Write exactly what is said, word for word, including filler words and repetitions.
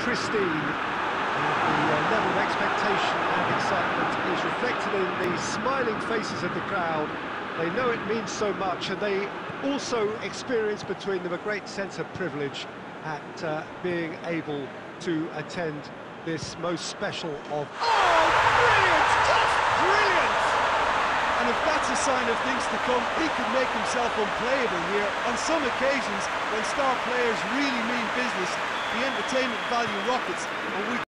pristine. And the uh, level of expectation and excitement is reflected in the smiling faces of the crowd. They know it means so much, and they also experience between them a great sense of privilege at uh, being able to attend this most special of... Oh, brilliant! Just brilliant! And if that's a sign of things to come, he could make himself unplayable here. On some occasions, when star players really mean business, the entertainment value rockets, and we